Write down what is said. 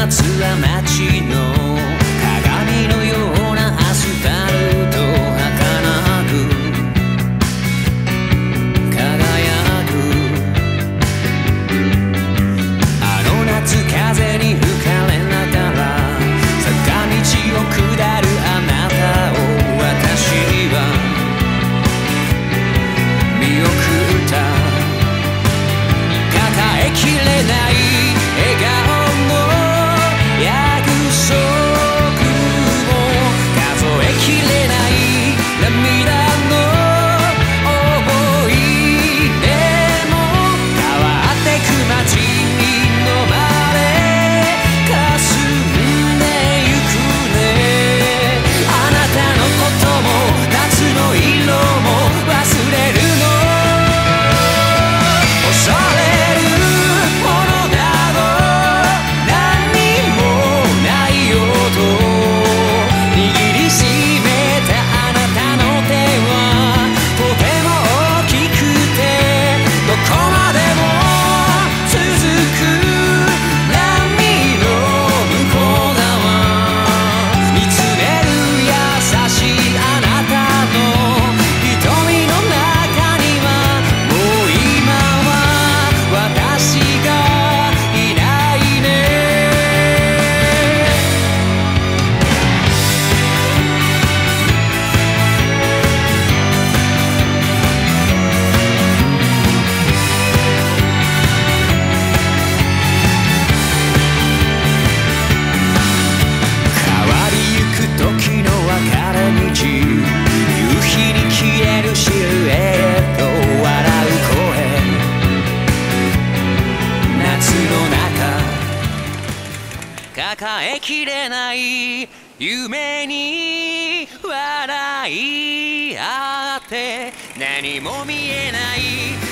夏は街の鏡のようなアスファルト儚く輝く。あの夏風に吹かれながら坂道を下るあなたを私は見送った。抱えきれない笑顔の約束も数えきれない涙の思い出も変わってく街のまで霞んでゆくね。あなたのことも夏の色も忘れるの。恐れるものなど何もないよと握りしめたあなたの手はとても大きくてどこまでも続く波の向こう側見つめる優しいあなたの瞳の中にはもう今は私がいないね。変わりゆく時の分かれ道、夕日に消えるシルエット笑う声、夏の中抱えきれない夢に笑い合って何も見えない